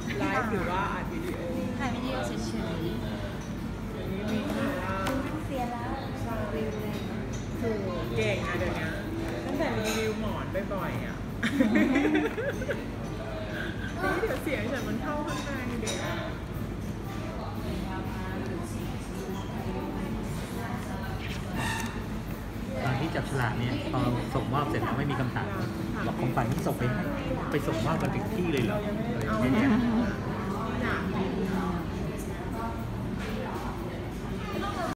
ไลฟ์หรือว่าอัดวิดีโอถ่ายวิดีโอเฉยเดี๋ยวนี้มีแบบว่าๆเสียแล้วชาวิวเลยถูกเก่งอะเดี๋ยวนี้ตั้งแต่รีวิวหมอนบ่อยๆอ่ะเดี๋ยวเสียงฉันมันเข้าข้างในเดี๋ยวตอนที่จับฉลากเนี่ยตอนส่งมอบเสร็จแล้วไม่มีคำถามบอกของขวัญที่ส่งไปให้ไปส่งมอบกันถึงที่เลยเหรออะไรอย่างเงี้ย